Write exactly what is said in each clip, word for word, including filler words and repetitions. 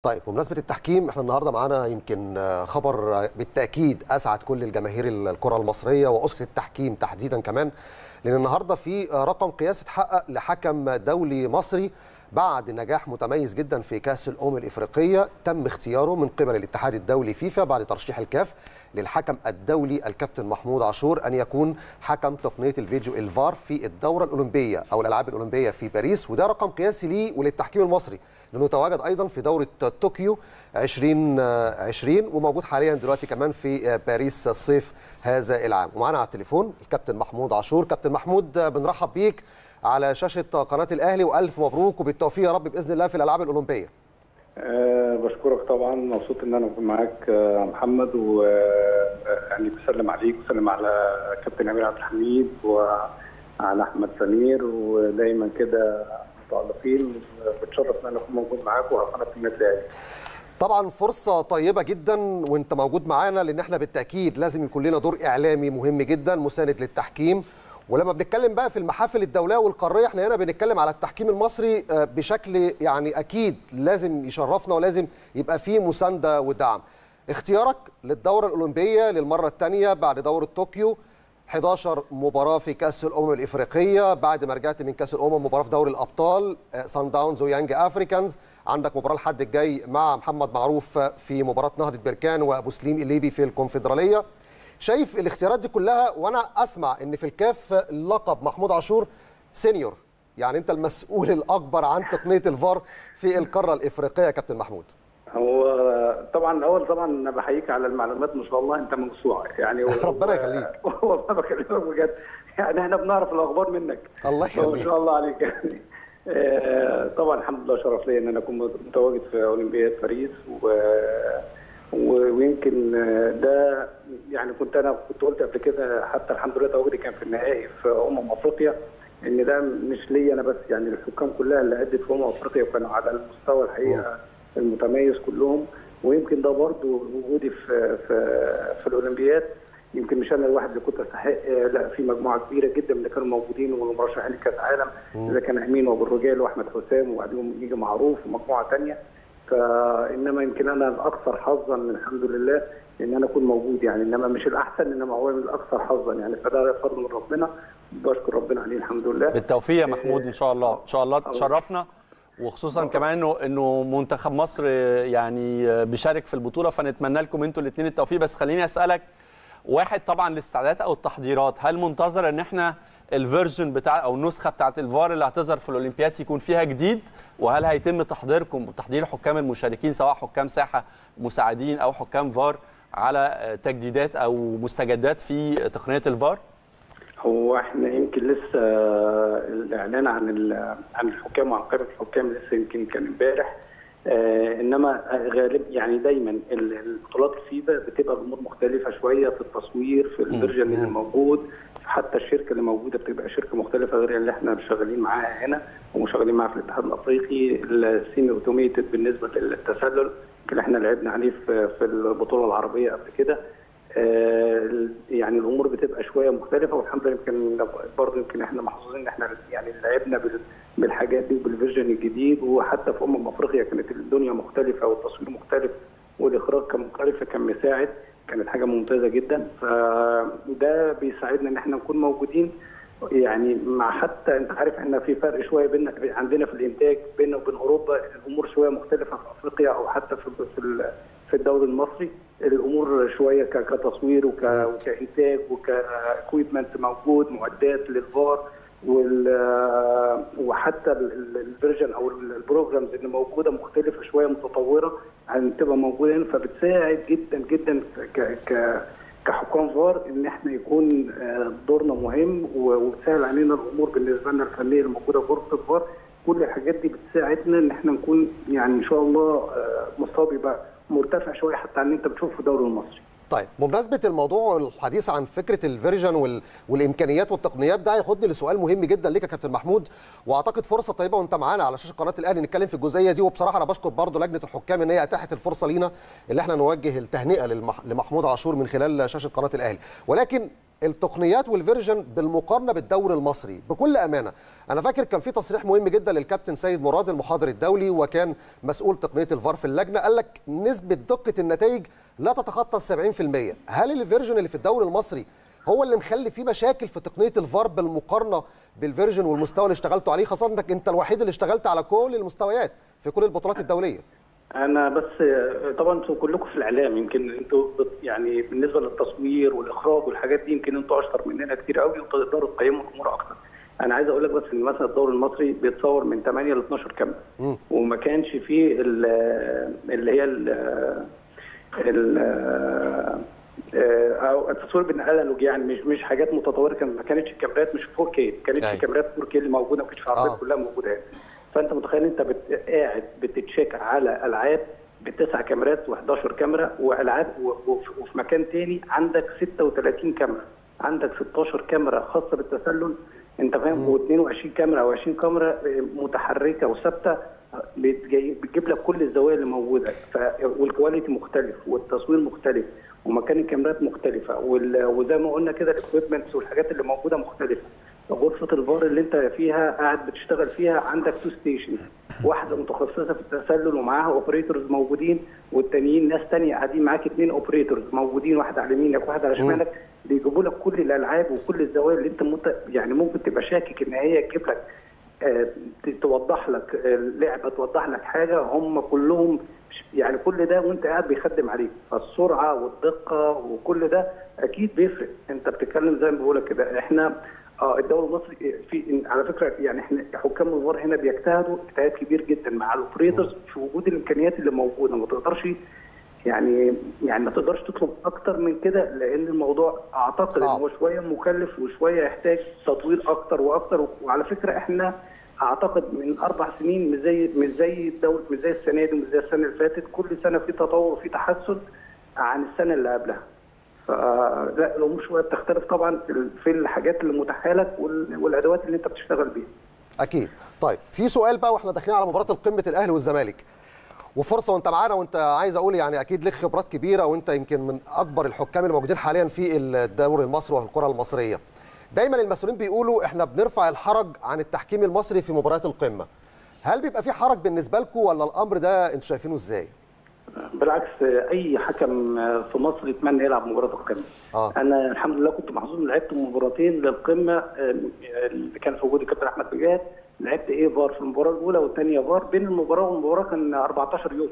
طيب بمناسبة التحكيم، احنا النهارده معانا يمكن خبر بالتأكيد أسعد كل الجماهير الكرة المصرية وأسرة التحكيم تحديدا كمان، لأن النهارده في رقم قياسي اتحقق لحكم دولي مصري بعد نجاح متميز جدا في كأس الأمم الإفريقية. تم اختياره من قبل الاتحاد الدولي فيفا بعد ترشيح الكاف للحكم الدولي الكابتن محمود عاشور أن يكون حكم تقنية الفيديو الفار في الدورة الأولمبية أو الألعاب الأولمبية في باريس، وده رقم قياسي ليه وللتحكيم المصري لأنه تواجد أيضا في دورة طوكيو ألفين وعشرين وموجود حاليا دلوقتي كمان في باريس الصيف هذا العام. ومعنا على التليفون الكابتن محمود عاشور. كابتن محمود، بنرحب بيك على شاشة قناة الأهلي وألف مبروك وبالتوفيق يا رب بإذن الله في الألعاب الأولمبية. أه بشكرك طبعا، مبسوط ان انا اكون معاك يا محمد، ويعني بسلم عليك وسلم على كابتن امير عبد الحميد وعلى احمد سمير، ودايما كده متالقين. بتشرف ان انا اكون موجود معاك وعلى قناه النادي الاهلي. طبعا فرصه طيبه جدا وانت موجود معانا، لان احنا بالتاكيد لازم يكون لنا دور اعلامي مهم جدا مساند للتحكيم. ولما بنتكلم بقى في المحافل الدوليه والقاريه، احنا هنا بنتكلم على التحكيم المصري بشكل يعني اكيد لازم يشرفنا ولازم يبقى فيه مسانده ودعم. اختيارك للدوره الاولمبيه للمره الثانيه بعد دوره طوكيو، إحدى عشرة مباراه في كاس الامم الافريقيه، بعد ما رجعت من كاس الامم مباراه في دوري الابطال سان داونز ويانج افريكانز، عندك مباراه الحد الجاي مع محمد معروف في مباراه نهضه بركان وابو سليم الليبي في الكونفدراليه. شايف الاختيارات دي كلها، وانا اسمع ان في الكاف لقب محمود عاشور سينيور، يعني انت المسؤول الاكبر عن تقنيه الفار في القاره الافريقيه يا كابتن محمود. هو طبعا الاول طبعا بحييك على المعلومات، ما شاء الله انت موسوعه يعني. ربنا يخليك. والله بكلمك بجد، يعني احنا بنعرف الاخبار منك. الله يخليك. ما شاء الله عليك يعني. طبعا الحمد لله شرف لي ان انا اكون متواجد في اولمبياد باريس، و ويمكن ده يعني كنت انا كنت قلت قبل كده، حتى الحمد لله تواجدي كان في النهائي في امم افريقيا، ان ده مش ليا انا بس، يعني الحكام كلها اللي ادت في امم افريقيا وكانوا على المستوى الحقيقه المتميز كلهم. ويمكن ده برضو وجودي في في في الاولمبياد، يمكن مش انا الواحد اللي كنت استحق، لا في مجموعه كبيره جدا من اللي كانوا موجودين والمرشحين لكاس العالم، اذا كان امين وابو الرجال واحمد حسام وبعدهم يجي معروف ومجموعه ثانيه. فانما يمكن انا الاكثر حظا الحمد لله ان انا اكون موجود، يعني انما مش الاحسن، انما هو الاكثر حظا يعني، فده فضل من ربنا، بشكر ربنا عليه الحمد لله. بالتوفيق يا محمود ان شاء الله، ان شاء الله تشرفنا، وخصوصا كمان انه انه منتخب مصر يعني بيشارك في البطوله، فنتمنى لكم انتوا الاثنين التوفيق. بس خليني اسالك واحد طبعا الاستعدادات او التحضيرات، هل منتظر ان احنا الفيرجن بتاع او النسخه بتاعه الفار اللي هتظهر في الاولمبياد يكون فيها جديد؟ وهل هيتم تحضيركم وتحضير حكام المشاركين سواء حكام ساحه مساعدين او حكام فار على تجديدات او مستجدات في تقنيه الفار؟ هو احنا يمكن لسه الاعلان عن عن الحكام وعن قائمه الحكام لسه يمكن كان امبارح، آه انما غالب يعني دايما البطولات الفيفا بتبقى الامور مختلفه شويه في التصوير، في الفيرجن اللي موجود، حتى الشركه اللي موجوده بتبقى شركه مختلفه غير اللي احنا شغالين معاها هنا وشغالين معاها في الاتحاد الافريقي. السيمي اوتوميتد بالنسبه للتسلل اللي احنا لعبنا عليه في في البطوله العربيه قبل كده، آه يعني الامور بتبقى شويه مختلفه، والحمد لله يمكن برضه يمكن احنا محظوظين ان احنا يعني لعبنا بالحاجات دي وبالفيرجن الجديد، وحتى في امم افريقيا كانت الدنيا مختلفه والتصوير مختلف والاخراج كان مختلف، فكان مساعد، كانت حاجه ممتازه جدا. فده بيساعدنا ان احنا نكون موجودين، يعني مع حتى انت عارف احنا في فرق شويه بيننا عندنا في الانتاج بيننا وبين اوروبا، الامور شويه مختلفه في افريقيا او حتى في في في الدوري المصري الامور شويه كتصوير وكانتاج وكاكويبمنت موجود، معدات للفار وحتى الفيرجن او البروجرامز اللي موجوده مختلفه شويه متطوره عن تبقى موجوده هنا، فبتساعد جدا جدا ك كحكام فار ان احنا يكون دورنا مهم، وبتسهل علينا الامور بالنسبه لنا الفنيه الموجوده في غرفه الفار. كل الحاجات دي بتساعدنا ان احنا نكون يعني ان شاء الله مستوى بيبقى مرتفع شويه حتى عن اللي انت بتشوفه في الدوري المصري. طيب بمناسبه الموضوع والحديث عن فكره الفيرجن وال... والامكانيات والتقنيات، ده هياخدني لسؤال مهم جدا ليك يا كابتن محمود، واعتقد فرصه طيبه وانت معانا على شاشه قناه الاهلي نتكلم في الجزئيه دي. وبصراحه انا بشكر برضو لجنه الحكام ان هي اتاحت الفرصه لينا اللي احنا نوجه التهنئه للمح... لمحمود عاشور من خلال شاشه قناه الاهلي. ولكن التقنيات والفيرجن بالمقارنه بالدوري المصري بكل امانه. انا فاكر كان في تصريح مهم جدا للكابتن سيد مراد المحاضر الدولي وكان مسؤول تقنيه الفار في اللجنه، قال لك نسبه دقه النتائج لا تتخطى سبعين في المية. هل الفيرجن اللي في الدوري المصري هو اللي مخلي فيه مشاكل في تقنيه الفار بالمقارنه بالفيرجن والمستوى اللي اشتغلتوا عليه، خاصه انك انت الوحيد اللي اشتغلت على كل المستويات في كل البطولات الدوليه؟ انا بس طبعا انتوا كلكم في الاعلام، يمكن انتوا يعني بالنسبه للتصوير والاخراج والحاجات دي يمكن انتوا اشطر مننا كتير قوي وتقدروا تقيموا الامور اكتر. انا عايز اقول لك بس ان مثلا الدوري المصري بيتصور من ثمانية ل اتناشر كاميرا، وما كانش فيه اللي هي ال او التصوير بالانالوج، يعني مش مش حاجات متطوره، ما كانتش الكاميرات مش فور كيه، ما كانتش كاميرات فور كيه اللي موجوده، ما كانتش في العربيات كلها موجوده يعني. فانت متخيل انت بت... قاعد بتتشيك على العاب بتسع كاميرات وحداشر كاميرا، والعاب و... وفي مكان تاني عندك ستة وتلاتين كاميرا، عندك ستاشر كاميرا خاصه بالتسلل، انت فاهم، واثنين وعشرين كاميرا او عشرين كاميرا متحركه وثابته بتجيب لك كل الزوايا اللي موجوده، ف... والكواليتي مختلف والتصوير مختلف ومكان الكاميرات مختلفه، وال... وزي ما قلنا كده الاكويبمنتس والحاجات اللي موجوده مختلفه. غرفه الفار اللي انت فيها قاعد بتشتغل فيها عندك تو ستيشن، واحده متخصصه في التسلل ومعاها اوبريتورز موجودين، والتانيين ناس ثانيه قاعدين معاك اثنين اوبريتورز موجودين، واحد على يمينك وواحد على شمالك، بيجيبوا لك كل الالعاب وكل الزوايا اللي انت مت... يعني ممكن تبقى شاكك ان هي تجيب لك آه توضح لك لعبه، توضح لك حاجه، هم كلهم يعني كل ده وانت قاعد بيخدم عليك، فالسرعه والدقه وكل ده اكيد بيفرق. انت بتتكلم زي ما بقول لك كده، احنا اه الدوري المصري في على فكره يعني احنا حكام الفار هنا بيجتهدوا اجتهاد كبير جدا مع الاوبريتورز في وجود الامكانيات اللي موجوده، ما تقدرش يعني يعني ما تقدرش تطلب اكتر من كده، لان الموضوع اعتقد ان هو شويه مكلف وشويه يحتاج تطوير اكتر واكتر. وعلى فكره احنا اعتقد من اربع سنين مش زي مش زي الدوري مش زي السنه دي ومش زي السنه اللي فاتت، كل سنه في تطور وفي تحسن عن السنه اللي قبلها. فلا الامور شويه بتختلف طبعا في الحاجات اللي متاحه لك والادوات اللي انت بتشتغل بيها. اكيد. طيب في سؤال بقى واحنا داخلين على مباراه القمه الاهلي والزمالك، وفرصه وانت معانا، وانت عايز اقول يعني اكيد لك خبرات كبيره، وانت يمكن من اكبر الحكام اللي موجودين حاليا في الدوري المصري والكره المصريه. دايما المسؤولين بيقولوا احنا بنرفع الحرج عن التحكيم المصري في مباريات القمه. هل بيبقى في حرج بالنسبه لكم ولا الامر ده انتوا شايفينه ازاي؟ بالعكس، اي حكم في مصر يتمنى يلعب مباراه القمه. آه. انا الحمد لله كنت محظوظ ان لعبت مباراتين للقمه اللي كان في وجود الكابتن احمد بجاد، لعبت ايه فار في المباراه الاولى والثانيه فار، بين المباراه والمباراه كان اربعتاشر يوم.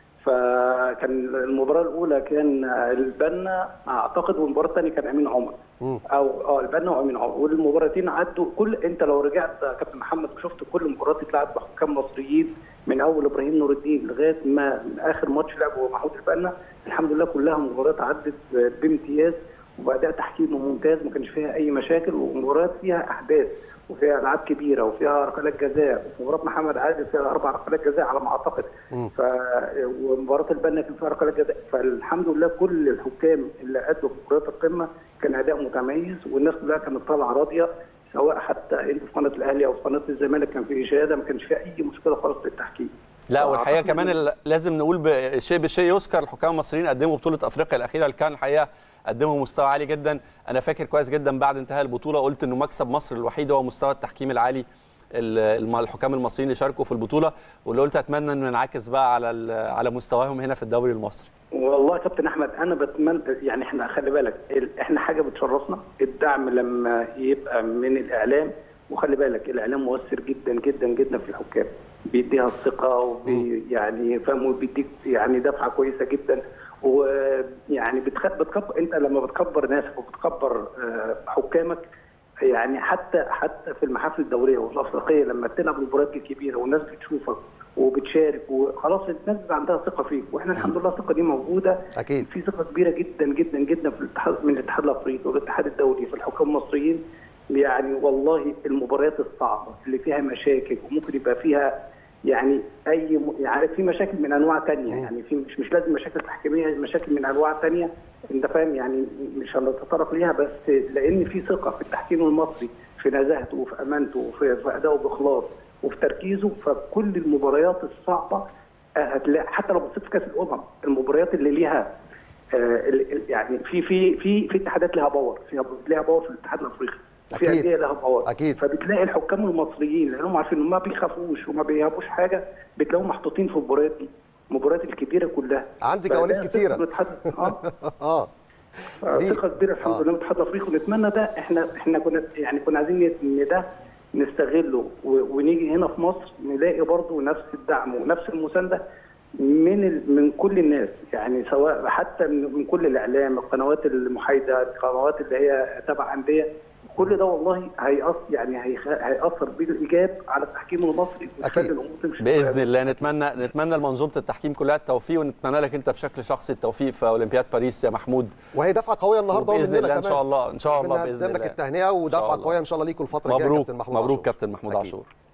فكان المباراه الاولى كان البنا اعتقد، والمباراه الثانيه كان امين عمر م. او اه البنا وامين عمر، والمباراتين عدوا. كل انت لو رجعت كابتن محمد وشفت كل المباريات اللي اتلعبت بحكام مصريين من اول ابراهيم نور الدين لغايه ما اخر ماتش لعبه محمود البنا، الحمد لله كلها مباريات عدت بامتياز وباداء تحكيم ممتاز، ما كانش فيها اي مشاكل، ومباريات فيها احداث وفيها العاب كبيره وفيها ركلات جزاء. مباراه محمد عادل فيها اربع ركلات جزاء على ما اعتقد، ف ومباراه البنا كان فيها ركلات جزاء. فالحمد لله كل الحكام اللي ادوا في مباريات القمه كان اداء متميز، والناس كلها كانت طالعه راضيه، سواء حتى انت في قناه الاهلي او في قناه الزمالك كان في اشاده، ما كانش فيها اي مشكله خالص في التحكيم. لا والحقيقه كمان لازم نقول بشيء بشيء يذكر، الحكام المصريين قدموا بطوله افريقيا الاخيره اللي كان الحقيقه قدموا مستوى عالي جدا. انا فاكر كويس جدا بعد انتهاء البطوله قلت انه مكسب مصر الوحيد هو مستوى التحكيم العالي الحكام المصريين اللي شاركوا في البطوله، واللي قلت اتمنى انه ينعكس بقى على على مستواهم هنا في الدوري المصري. والله يا كابتن احمد انا بتمنى يعني احنا خلي بالك احنا حاجه بتشرفنا الدعم لما يبقى من الاعلام، وخلي بالك الاعلام مؤثر جدا جدا جدا في الحكام، بيديها الثقه ويعني فاهم وبيديك يعني دفعه كويسه جدا، ويعني بتكبر انت لما بتكبر ناس وبتكبر حكامك، يعني حتى حتى في المحافل الدوليه والافريقيه لما بتلعب مباريات كبيره والناس بتشوفك وبتشارك وخلاص الناس عندها ثقه فيك، واحنا الحمد لله الثقه دي موجوده. اكيد في ثقه كبيره جدا جدا جدا في الاتحاد من الاتحاد الافريقي والاتحاد الدولي في الحكام المصريين. يعني والله المباريات الصعبه اللي فيها مشاكل وممكن يبقى فيها يعني اي يعني في مشاكل من انواع ثانيه، يعني في مش مش لازم مشاكل تحكيميه، مشاكل من انواع ثانيه انت فاهم، يعني مش هنتطرق ليها، بس لان في ثقه في التحكيم المصري في نزاهته وفي امانته وفي ادائه باخلاص وفي تركيزه، فكل المباريات الصعبه هتلاقي حتى لو بصيت في كاس الامم المباريات اللي ليها يعني في في في في اتحادات لها باور، فيها لها باور في الاتحاد الافريقي، في أكيد. انديه لها باور أكيد. فبتلاقي الحكام المصريين لانهم عارفين انهم ما بيخافوش وما بيهابوش حاجه، بتلاقيهم محطوطين في المباريات دي، المباريات الكبيره كلها. عندي كواليس كتيره. اه اه ثقه كبيره الحمد لله من الاتحاد الافريقي، ونتمنى ده. احنا احنا كنا يعني كنا عايزين ان ده نستغله ونيجي هنا في مصر نلاقي برضه نفس الدعم ونفس المسانده من من كل الناس، يعني سواء حتى من كل الاعلام، القنوات المحايده، القنوات اللي هي تبع انديه، كل ده والله هيأثر يعني هيأثر بالايجاب على التحكيم المصري ويخلي الامور تمشي باذن الله. نتمنى نتمنى لمنظومه التحكيم كلها التوفيق، ونتمنى لك انت بشكل شخصي التوفيق في اولمبياد باريس يا محمود. وهي دفعه قويه النهارده باذن الله. ان شاء الله ان شاء الله باذن الله لك التهنئه ودفعه قويه ان شاء الله ليكم الفتره الجايه. مبروك مبروك كابتن محمود عاشور.